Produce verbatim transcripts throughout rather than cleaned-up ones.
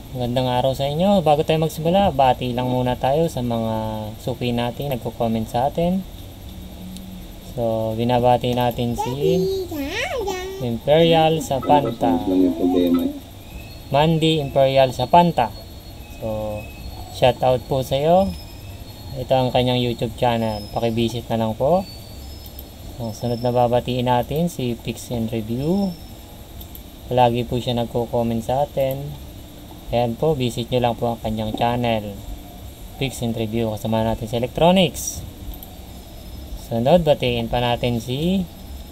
Magandang araw sa inyo. Bago tayo magsimula, bati lang muna tayo sa mga suki natin, nagko-comment sa atin. So, binabati natin si Imperial sa Panta. Mandy Imperial sa Panta. So, shout out po sa iyo. Ito ang kanyang YouTube channel. Paki-visit na lang po. So, sunod na babatiin natin si Pix and Review. Palagi po siya nagko-comment sa atin. Ayan po, visit nyo lang po ang kanyang channel. Pix and Review. Kasama natin sa electronics. Sunod, batiin pa natin si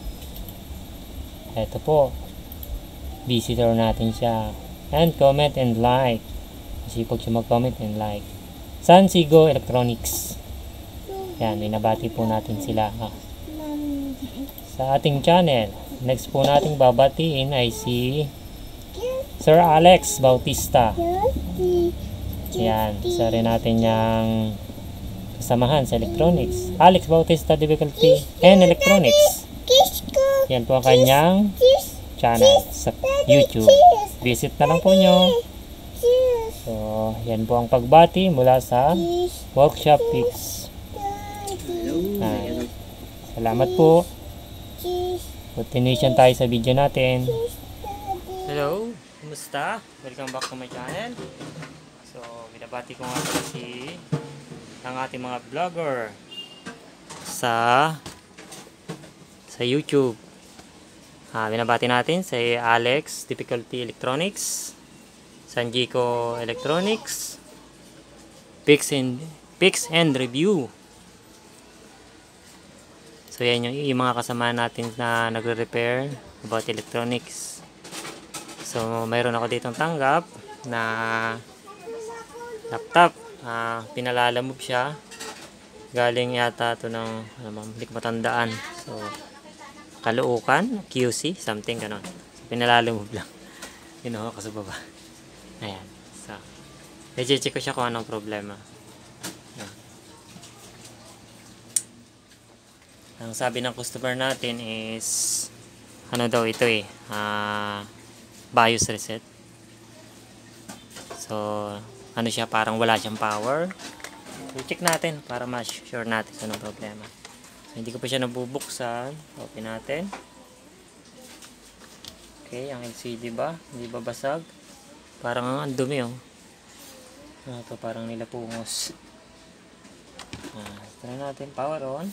eto po, visitor natin siya. And comment and like. Masipag siya mag-comment and like. Sansigo Electronics. Ayan, binabati po natin sila ha, sa ating channel. Next po nating babatiin ay si Sir Alex Bautista. Yan, isa rin natin yung kasamahan sa electronics. Alex Bautista Difficulty and Electronics. Yan po ang kanyang channel sa YouTube. Visit na lang po nyo. So, yan po ang pagbati mula sa Workshop Pix. Ay, salamat po. Continuation tayo sa video natin. Hello, kumusta? Welcome back to my channel. So, binabati ko nga pala si ang ating mga vlogger sa sa YouTube. Ah, binabati natin si Alex Difficulty Electronics, Sanjico Electronics, Pix and Pix and Review. So, yan yung, yung mga kasama natin na nagre-repair about electronics. So, mayroon ako ditong tanggap na laptop. Uh, pinalalamove siya. Galing yata ito ng, ano ma'am, hindi ko matandaan. So, Caloocan, Q C, something ganon. So, pinalalamove lang. Yun ako sa baba. Ayan. So, i-check ko siya kung anong problema. Ayan. Ang sabi ng customer natin is, ano daw ito eh, ah, uh, BIOS reset. So, ano siya, parang wala siyang power. So, check natin para ma-sure natin sa anong problema. So, hindi ko pa siya nabubuksan. Open natin. Okay, ang L C D ba? Hindi ba basag? Parang ang dumi oh. Ano to, parang nilapungos. Ah, try natin. Power on.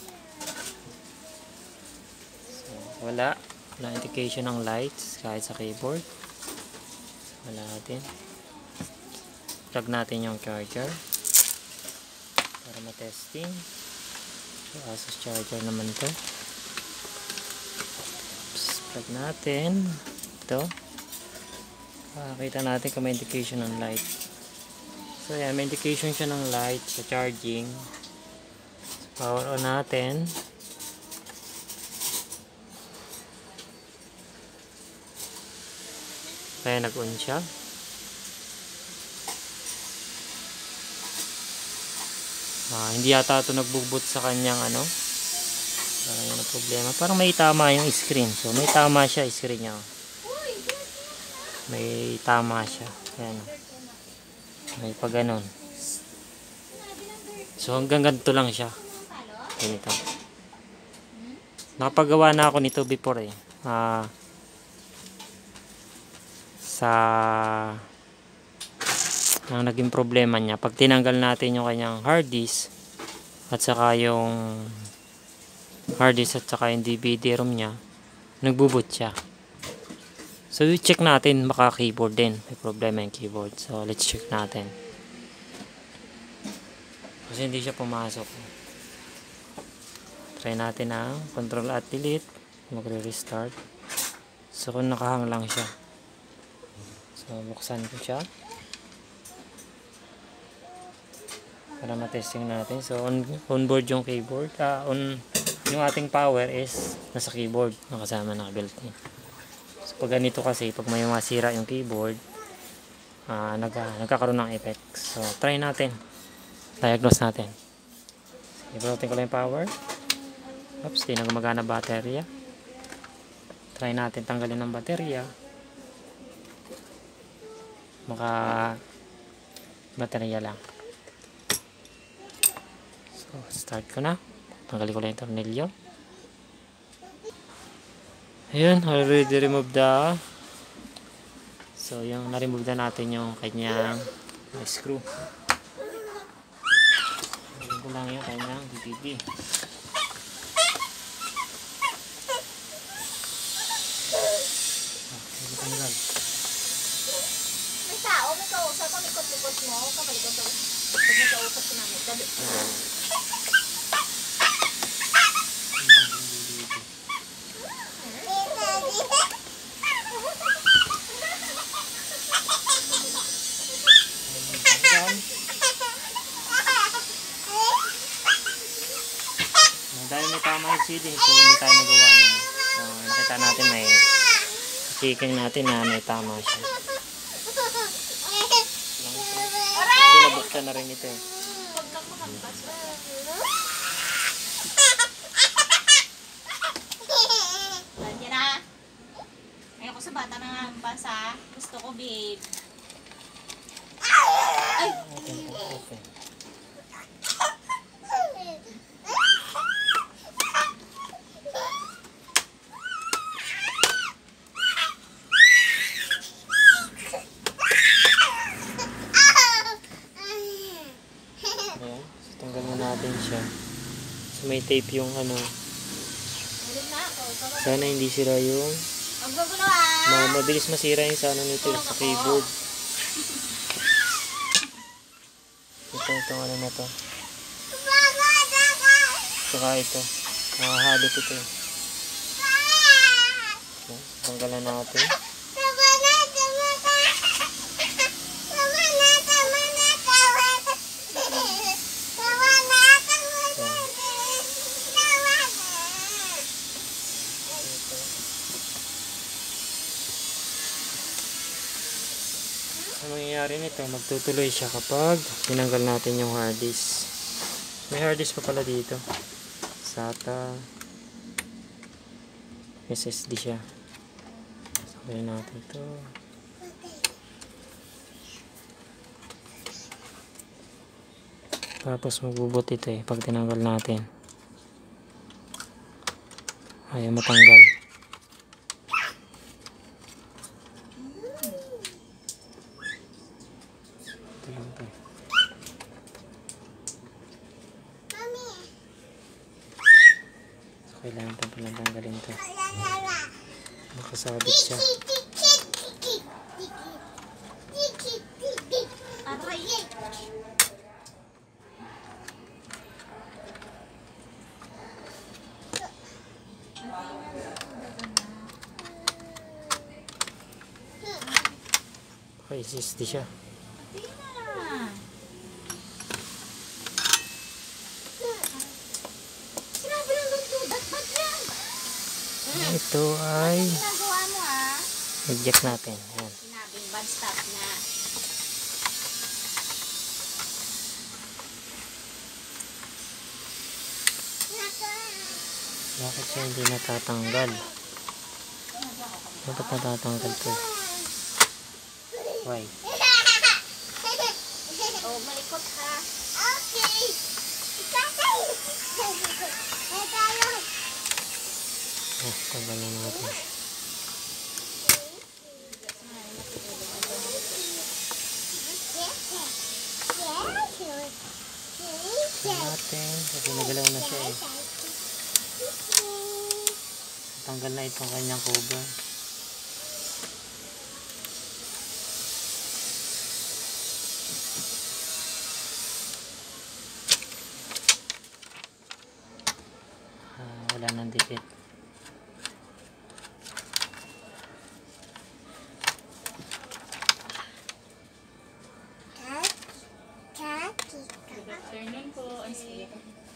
So, wala. Wala indication ng lights kahit sa keyboard. Wala natin. Plug natin yung charger para ma-testing. So, Asus charger naman to. Oops, plug natin ito. Makikita natin kung may indication ng light. So yan, may indication siya ng light sa charging. So, power on natin. Kaya nag-on siya. Ah, hindi yata ito nagbubot sa kanyang ano. Parang yun ang problema. Parang may tama yung screen. So may tama siya screen niya. May tama siya. Ayan. May pag ganon. So hanggang ganito lang siya. Ganito. Nakapagawa na ako nito before eh. Ah, sa ang naging problema niya, pag tinanggal natin yung kanyang hard disk at saka yung hard disk at saka yung D V D ROM niya, nagbo-boot siya. So i-check natin, baka keyboard din, may problema yung keyboard. So let's check natin kasi hindi siya pumasok. Try natin ang control at delete, magre-restart. So kung nakahang lang siya, so buksan ko siya para ma-testing natin. So on, on board yung keyboard, uh, on yung ating power is nasa keyboard, nakasama na built-in. So pag ganito kasi, pag may masira yung keyboard, uh, nag, nagkakaroon ng effect. So try natin, diagnose natin. I-protein ko lang yung power. Oops, di na gumagana baterya. Try natin tanggalin ng baterya. Maka Baterya lang. So, start ko na. Tanggalin ko lang yung tornilyo. Ayan, already remove the. So, yung na-remove na natin yung kanyang uh, screw. Tanggalin ko lang yung kanyang D V D. Tanggal. May tao, may kausap, ang likot-likot mo, kamalikot mo. Pag may kausap ko namin, dali. Dahil may tama yung sealing, so hindi tayo nagawa nun. So, nakita natin may checking natin na may tama siya. Sinabuksan na rin ito eh. Huwag kang makampas. Nandiyan na. Ayoko sa bata na hampas ha. Gusto ko, babe. Ay! Okay. Tanggal na natin siya. So, may tape yung ano. Sana hindi sira yung Magbagulo ah! ma mabilis masira yung sa ano nito, sa keyboard. Ito, itong ano na to. Saka ito. Nakahalot ito. So, tanggalan natin. Ang mangyayari nito, magtutuloy siya kapag tinanggal natin yung hard disk. May hard disk pa pala dito. SATA S S D siya. Sabihin natin ito. Tapos magbubot ito eh pag tinanggal natin. Ayaw matanggal. Kailangan pa palang tanggalin ito. Makasabit siya. Aray! Okay, S S D siya. Ito ay Ginagawa mo ah. eject natin. Ayan. Sinabing bad stop na. Bakit siya hindi natatanggal? Dapat natatanggal to. Why? Oh, malikot ha. Okay. Ah, tanggal na natin. Natin. Kasi nagalaw na siya eh. Tanggal na itong kanyang cover. Ah, wala nang dikit. Afternoon po. Ang sige.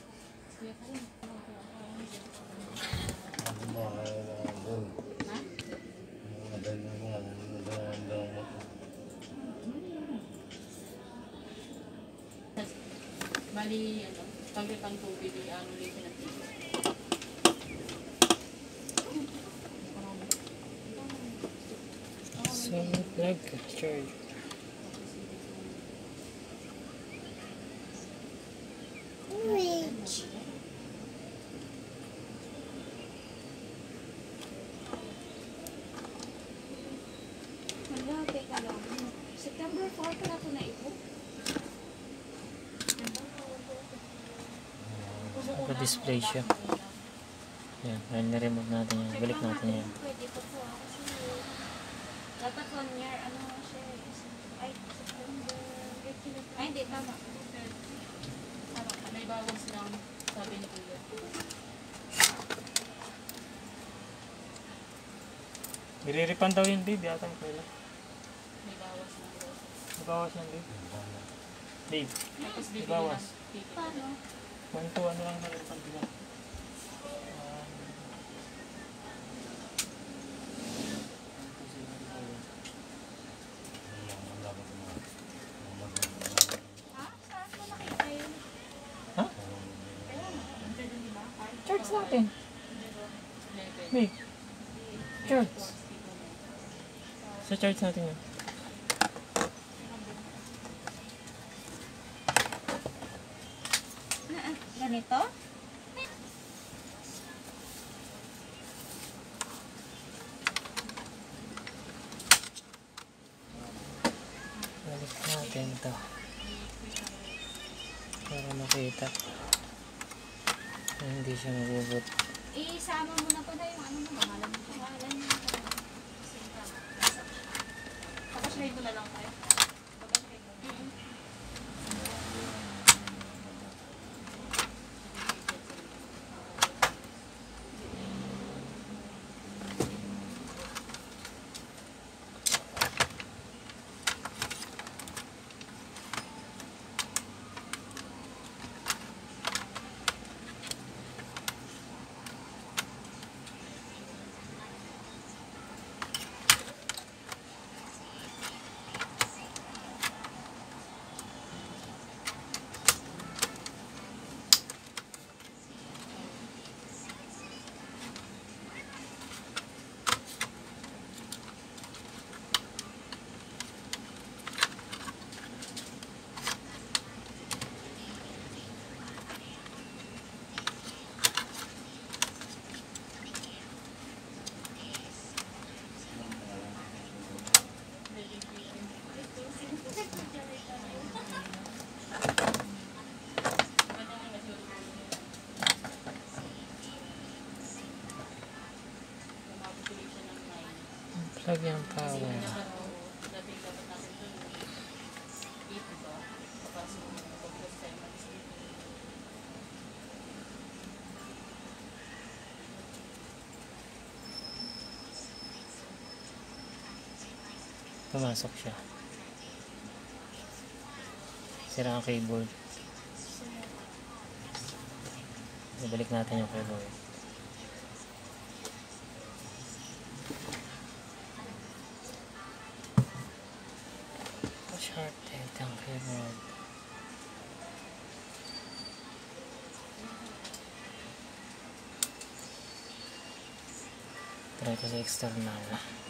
Bali, ano, pagkakang tubig, ano ulit pinatito. So, plug, charge. naka-display siya. Yan, ayun na-remove natin yan. Balik natin yan. Pwede pa po kasi dapat one year, ano nga siya, ay, September, ay, hindi, tama. Ano, may bawas lang, sabi ni Kuya. I-refund daw yun, babe. Yata mo kaila. May bawas lang daw. Ibawas yan, babe. Babe, Tapos bibili Ibawas. ng ticket. Paano? one to ano lang na refund nila. Ha? Saan mo nakita yun? Ha? Andun, di ba? Ay, Charge natin. Babe, charge. Sa charge natin yun. na- Ganito? Balik natin to. Para makita. Na hindi siya mabubot. Isama mo na pala yung ano mo, pangalan mo. Pangalan mo. Tapos rego na lang tayo. Plug yung power. Pumasok siya. Sira ang keyboard. Ibalik natin yung keyboard. Shorted ang keyboard. Try ko sa external.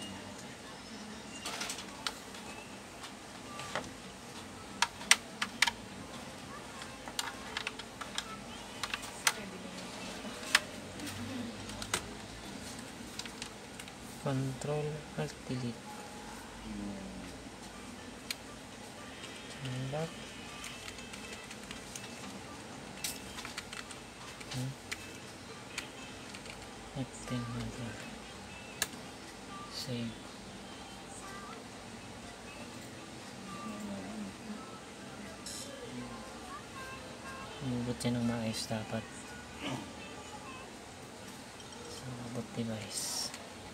Control Alt Delete. Lock. Hmm. Acting natin. Save. Umubot yan ng maayos dapat. Sa about device.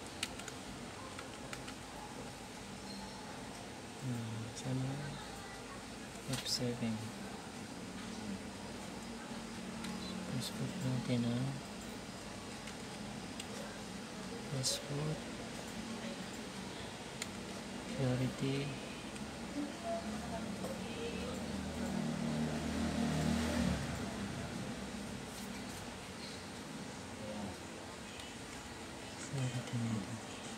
Hmm. Sana F seven. Passport natin ha. Passport. Purity. Purity natin.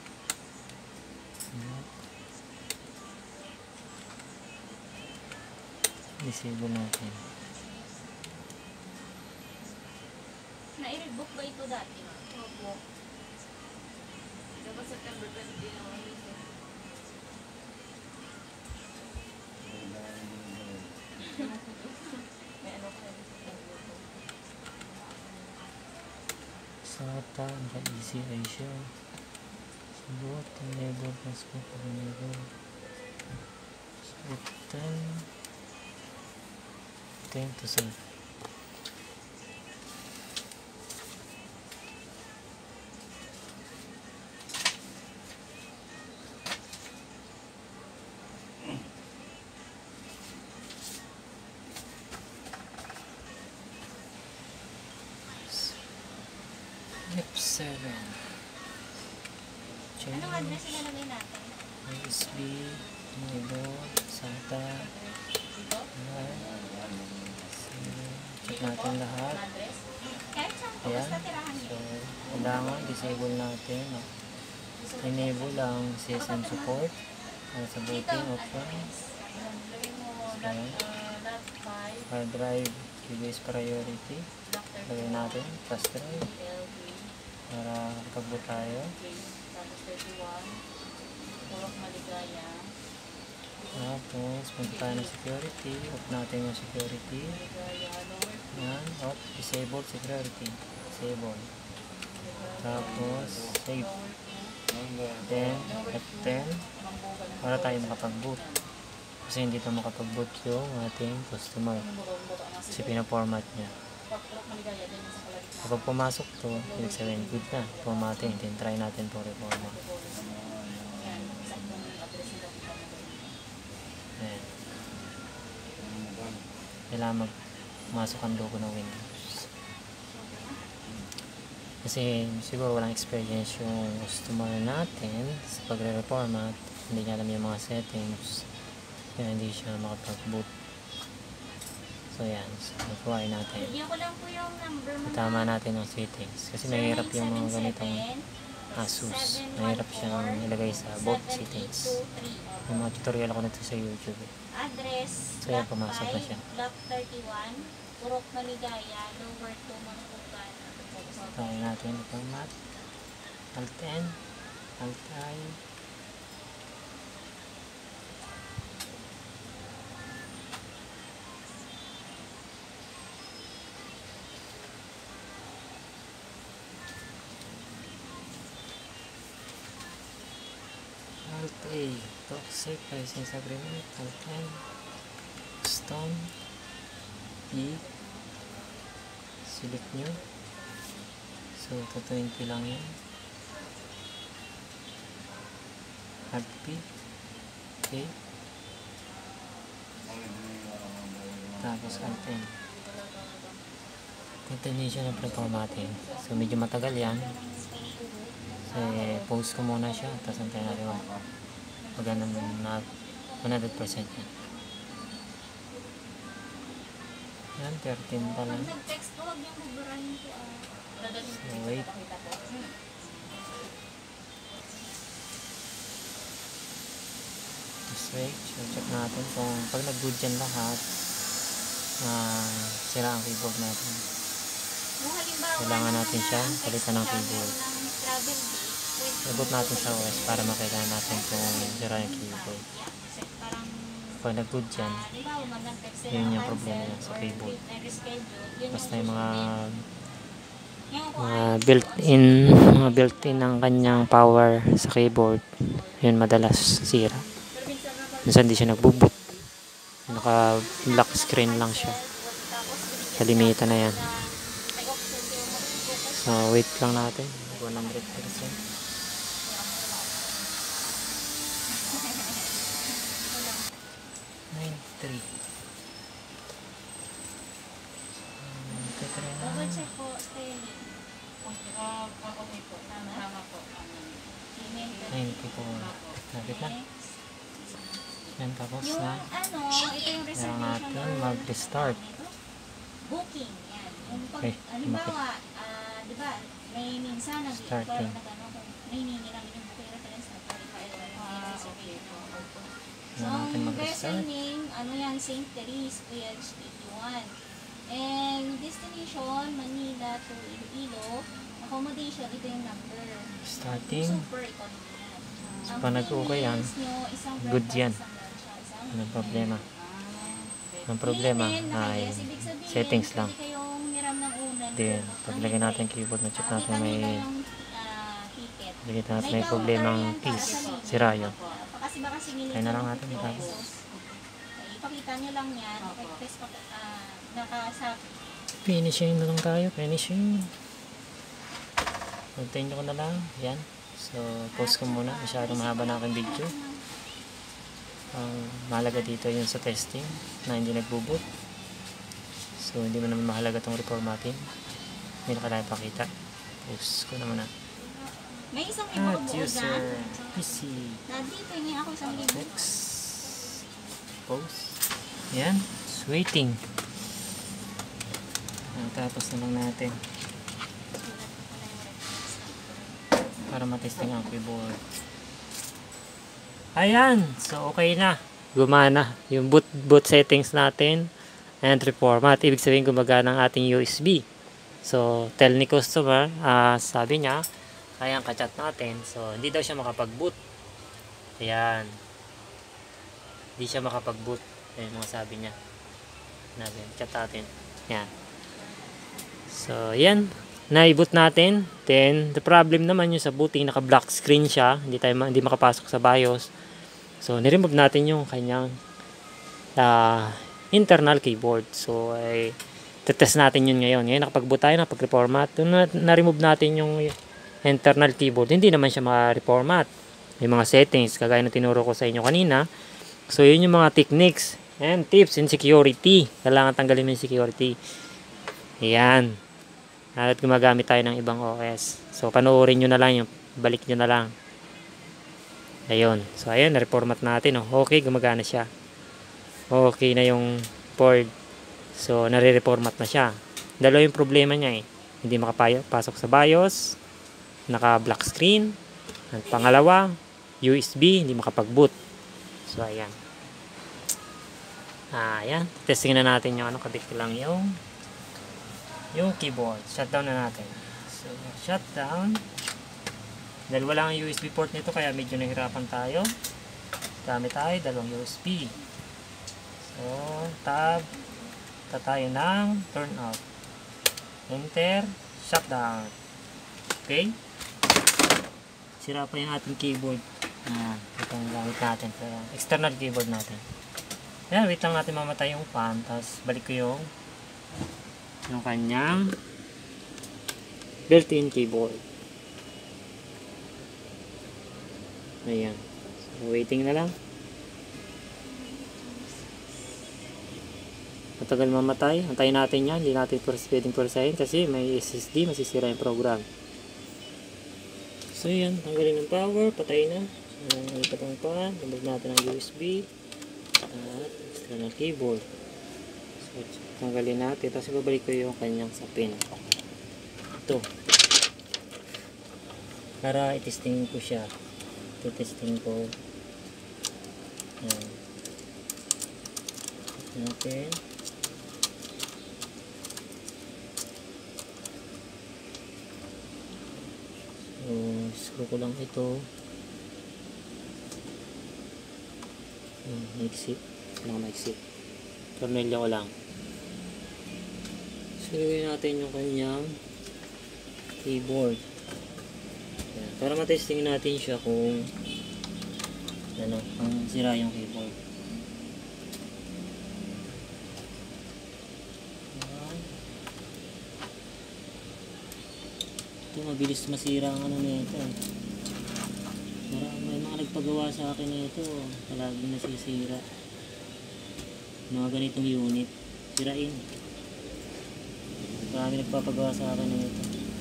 Disable natin. Na-rebook ba ito dati? Opo. Dapat September twenty naman ito. May ano kayo. data, naka-easy ratio. Sugot, enable, passport, enable. Sugot, ten. ten to save. F seven. Change. Anong address yung nalagay natin? U S B, enable, SATA. Alright. Check natin lahat. Kahit saan po, Ayan. basta tirahan So, niyo. kailangan disable natin. Enable ang C S M support para sa booting option. Ayan. Hard drive, Q B S priority. Lagay natin, flash drive para pag-boot tayo. Tapos, punta tayo ng security. Off natin yung security. Ayan, off, disable security. Disable. Tapos, save. Then, F ten para tayo makapag-boot. Kasi hindi ito makapag-boot yung ating customer. Kasi pinaformat niya. Kapag pumasok to, ibig sabihin good na. Formatting, then try natin to reformat. Ayan. Kailangan magmasok ang logo ng Windows. Kasi siguro walang experience yung customer natin sa pagre-reformat. Hindi niya alam yung mga settings. Kaya hindi siya makapag-boot. So yan, so nagawain natin. Bigyan ko lang po yung number mo. Tama natin ang settings. Kasi mahirap yung mga ganitong Asus. Mahirap siyang ilagay sa both settings. May mga tutorial ako nito sa YouTube. Address, So yan, pumasok na siya. Block thirty-one, Purok Maligaya, Lower two, Mangkugan. Try natin format. Alt N. Alt I. Alt A. Toxic license agreement. Alt N. Stone. E. Select nyo. So, ito twenty lang yan. Alt P. Okay. Tapos Alt N. Continue siya ng pre-formatting. So, medyo matagal yan. Kasi, post ko muna siya. Tapos, antayin natin mo. Pag ganun na one hundred percent yan. Yan, thirteen pa lang. Pag nag-text ko, huwag niyong buburahin ko. ah. So, wait. Just wait. So, check natin kung pag nag-good dyan lahat, uh, sira ang keyboard natin. Kung halimbawa Kailangan naman natin na siya, ang palitan ng text keyboard. travel ng travel date, pwede Ibot natin sa O S para makita natin kung sira yung keyboard. Yeah, kasi parang Pag nag-good dyan, ah, halimbawa mag-text sila yun yung cancel problema niya sa or keyboard. reschedule, yun Basta yung yung mga Yung mga built-in mga built-in ng kanyang power sa keyboard, yun madalas sira. Minsan hindi siya nagbo-boot. Naka-lock screen lang siya. Kalimitan na yan. So, wait lang natin. one hundred percent. ninety-three. Um, titry na. Double check po, Stelly. Ah, okay po. Tama po. Email ka. ninety-four. Lapit na. Yan, tapos Yung na. ano, ito yung Kailangan reservation natin or mag-restart. booking. Yan. Yung pag, Okay, halimbawa, ah, di ba, may minsan nag-require Starting. na gano'n kung may hiningi lang yung booking reference na qualified or Ah, reservation. So, Kailangan natin ang mag-restart. vessel name, ano yan, Saint Therese, P H eighty-one. And destination, Manila to Iloilo. Accommodation, ito yung number. Starting. Super economy yan. So, Ang pag nag-okay yan, fees nyo, isang good breakfast, yan. isang lunch, isang Anong dinner. problema? Ah. Ang problema Hindi din, ay nakayes. Ibig sabihin, settings lang. pwede kayong hiram ng render. Then, ng paglagay natin Hendrix. keyboard na check Ah, natin kita may nila yung ah, ticket. Dito natin May may counter problemang yan para keys. sa linya. Sira yun. Ah, Kasi baka singilin Kaya na lang ng natin fifty ito. pesos. Okay, ipakita nyo lang yan. Press pa, ah, naka-sa Finishing na lang tayo. Finishing. Continue ko na lang. Yan. So, post ko muna. Masyadong mahaba na aking video. Ang mahalaga dito yun sa testing na hindi nagbo-boot. So, hindi mo naman mahalaga itong reformatting. Hindi na kailangan pakita. Post ko naman na. May isang iba At buo user dyan. P C. Daddy, pengi ako isang libo. Next. Post. Yan. It's waiting. Ang tapos na lang natin. Para matesting ang keyboard. Ayan. So, okay na. Gumana. Yung boot, boot settings natin. And reformat. Ibig sabihin gumagana ang ating U S B. So, tell ni customer, uh, sabi niya, kaya ang kachat natin. So, hindi daw siya makapag-boot. Ayan. Hindi siya makapag-boot. Ayan mga sabi niya. Natin, chat natin. Ayan. So, ayan. Na-boot natin. Then, the problem naman yung sa booting, naka-black screen siya. Hindi tayo hindi makapasok sa BIOS. So, niremove natin yung kanyang uh, internal keyboard. So, ay tetest natin yun ngayon. Ngayon, nakapag-boot tayo, nakapag-reformat. Na-remove natin yung internal keyboard. Hindi naman siya ma-reformat. May mga settings, kagaya na tinuro ko sa inyo kanina. So, yun yung mga techniques and tips in security. Kailangan tanggalin mo yung security. Ayan. At gumagamit tayo ng ibang O S. So, panoorin nyo na lang yung balik nyo na lang. Ayun. So, ayun, na-reformat natin. Oh. Okay, gumagana siya. Okay na yung board. So, nare-reformat na siya. Dalawa yung problema niya eh. Hindi makapasok sa BIOS. Naka-black screen. At pangalawa, U S B, hindi makapag-boot. So, ayan. Ah, ayan. Testing na natin yung ano, kabit ko lang yung yung keyboard. Shutdown na natin. So, shutdown. Dahil wala ang U S B port nito, kaya medyo nahirapan tayo. Gamit tayo, dalawang U S B. So, tab. Ta tayo ng turn off. Enter. Shutdown. Okay. Sira pa yung ating keyboard. Ah, itong gamit natin. External keyboard natin. Ayan, wait lang natin mamatay yung fan. Tapos, balik ko yung yung kanyang built-in keyboard. Ayan. So, waiting na lang. Matagal mamatay. Antayin natin yan. Hindi natin pwedeng pursahin kasi may S S D. Masisira yung program. So, yan. Tanggalin ng power. Patay na. So, nalipat ang pan. Tanggalin natin ang U S B. At external keyboard. So, tanggalin natin. Tapos, babalik ko yung kanyang sapin. Ito. Para itesting ko siya. Itesting ko. Ayan. Ito natin. So, screw ko lang ito. Hmm, maiksi. Kailangan maiksi. Tornilyo ko lang. So, ilagay natin yung kanyang keyboard. Ayan. Para matesting natin siya kung ano, kung sira yung keyboard. Ayan. Ito, mabilis masira ang ano nito. Marami, may mga nagpagawa sa akin nito. Palaging nasisira. Mga ganitong unit. Sirain. Marami nagpapagawa sa akin nito.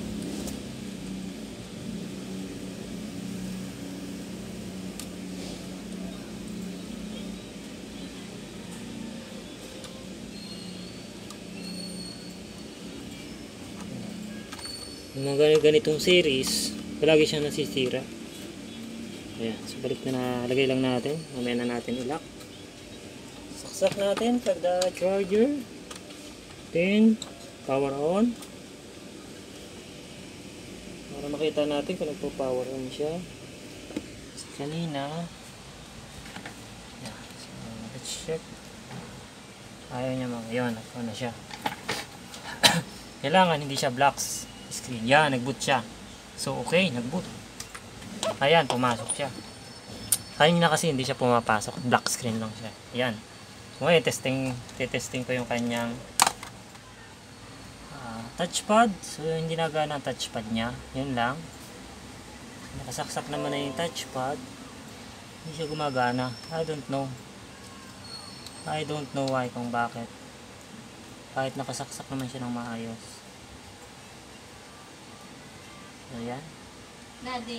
Yung mga ganitong series, palagi siyang nasisira. Ayan, so balik na na, lagay lang natin. Mamaya na natin ilak. Saksak natin pag the charger. Then, power on. Para makita natin kung nagpo-power on siya. Kasi kanina, ayan, so let's check. Ayaw niya mga, yun, ako na siya. Kailangan hindi siya black screen. Yan, nag-boot siya. So, okay, nag-boot. Ayan, pumasok siya. Kanina kasi hindi siya pumapasok. Black screen lang siya. Ayan. So, ngayon, testing, testing ko yung kanyang uh, touchpad. So, hindi nagana ang touchpad niya. Yun lang. Nakasaksak naman na yung touchpad. Hindi siya gumagana. I don't know. I don't know why kung bakit. Kahit nakasaksak naman siya ng maayos. So, yan. Daddy.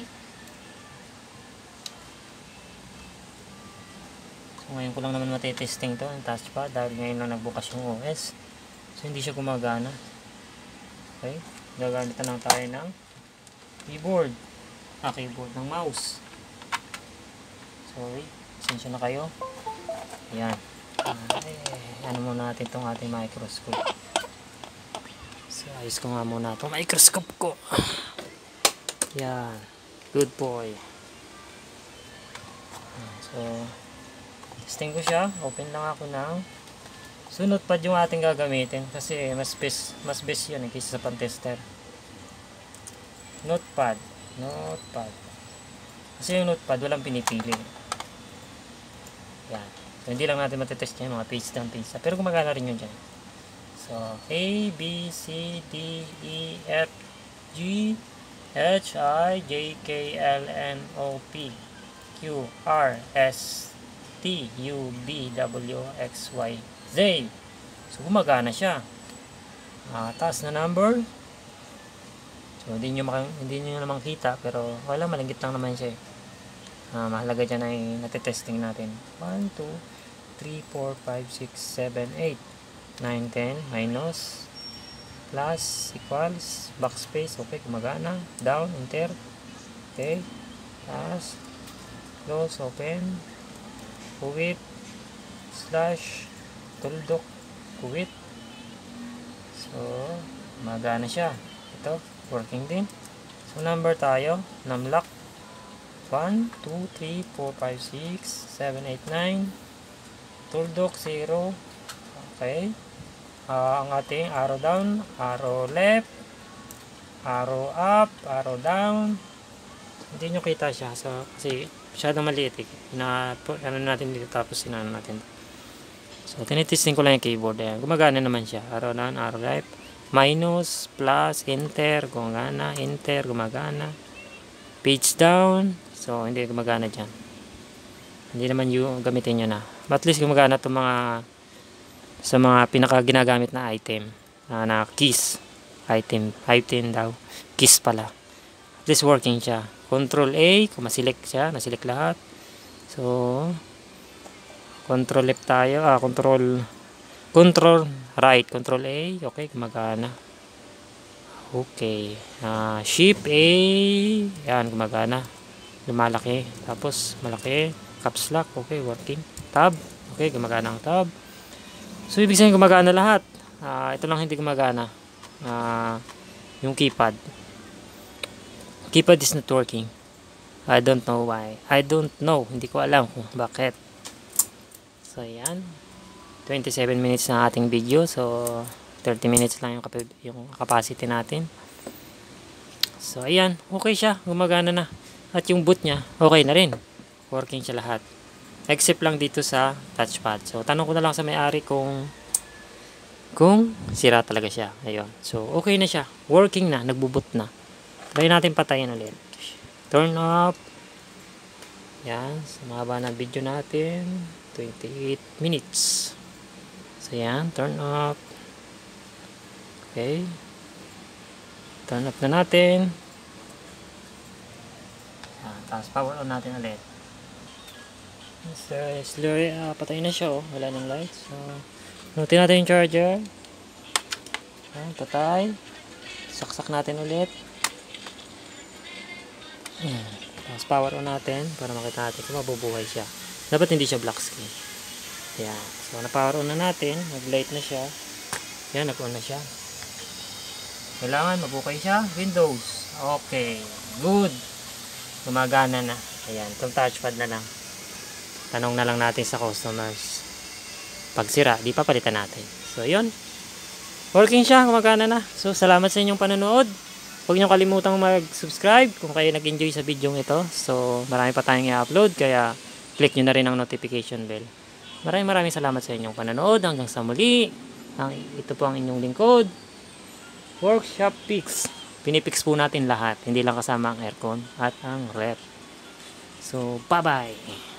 So, ngayon ko lang naman matitesting to, ang touchpad, dahil ngayon lang nagbukas yung O S. So, hindi siya gumagana. Okay. Gagamitan lang tayo ng keyboard. Ah, keyboard ng mouse. Sorry. Pasensya na kayo. Ayan. Ay, ano muna natin itong ating microscope. So, ayos ko nga muna itong microscope ko. Yan. Good boy. So, testing ko siya. Open lang ako ng so, notepad yung ating gagamitin. Kasi mas best, mas best yun eh, kaysa sa pan-tester. Notepad. Notepad. Kasi yung notepad, walang pinipili. Yan. So, hindi lang natin matitest niya mga page down, page up. Pero gumagana rin yun dyan. So, A, B, C, D, E, F, G, H, I, J, K, L, M, O, P, Q, R, S, T, U, V, W, X, Y, Z. So, gumagana siya. Uh, taas na number. So, hindi nyo, maka, hindi nyo naman kita. Pero, wala, malagit lang naman siya. Uh, mahalaga dyan ay natitesting natin. one, two, three, four, five, six, seven, eight, nine, ten, minus, plus, equals, backspace, okay, gumagana, down, enter, okay, taas, close, open, quit, slash, tuldok, quit, so, gumagana siya, ito, working din, so, number tayo, numlock, one, two, three, four, five, six, seven, eight, nine, tuldok, zero, okay, uh, ang ating arrow down, arrow left, arrow up, arrow down, hindi nyo kita siya, so, kasi masyadong maliit eh, na, ano natin dito, tapos sinano natin, so, tinitesting ko lang yung keyboard, ayan, gumagana naman siya, arrow down, arrow left, minus, plus, enter, gumagana, enter, gumagana, page down, so, hindi gumagana dyan, hindi naman yung gamitin nyo na. But at least gumagana itong mga sa mga pinaka ginagamit na item na, na keys item, item daw keys pala, at least working siya. Control A, kung maselect siya, naselect lahat. So control left tayo, ah, control control right, control A, okay, gumagana. Okay, uh, shift A, yan, gumagana, lumalaki, tapos malaki, caps lock, okay, working. Tab, okay, gumagana ang tab. So, ibig sabihin gumagana lahat. Uh, ito lang hindi gumagana. Uh, yung keypad. Keypad is not working. I don't know why. I don't know. Hindi ko alam kung bakit. So, yan. twenty-seven minutes na ating video. So, thirty minutes lang yung, yung capacity natin. So, ayan. Okay siya. Gumagana na. At yung boot niya, okay na rin. Working siya lahat. Except lang dito sa touchpad. So, tanong ko na lang sa may-ari kung kung sira talaga siya. Ayun. So, okay na siya. Working na. Nagbuboot na. Try natin patayin ulit. Turn off. Yan. So, mahaba na video natin. twenty-eight minutes. So, yan. Turn off. Okay. Turn off na natin. Yan. Tapos, power on natin ulit. So, slowly, uh, patay na siya, oh. Wala ng light. So, nutin natin yung charger. Ayan, patay. Saksak natin ulit. Ayan. Tapos, power on natin para makita natin kung mabubuhay siya. Dapat hindi siya black screen. Ayan. So, na-power on na natin. Nag-light na siya. Ayan, nag-on na siya. Kailangan mabuhay siya. Windows. Okay. Good. Gumagana na. Ayan. Itong touchpad na lang. Tanong na lang natin sa customers. Pag sira, di papalitan natin. So, yun. Working siya, gumagana na. So, salamat sa inyong panonood. Huwag niyo kalimutang mag-subscribe kung kayo nag-enjoy sa video ito. So, marami pa tayong i-upload, kaya click nyo na rin ang notification bell. Maraming maraming salamat sa inyong panonood. Hanggang sa muli. Ang, ito po ang inyong lingkod. Workshop Fix. Pinipix po natin lahat. Hindi lang kasama ang aircon at ang ref. So, bye-bye!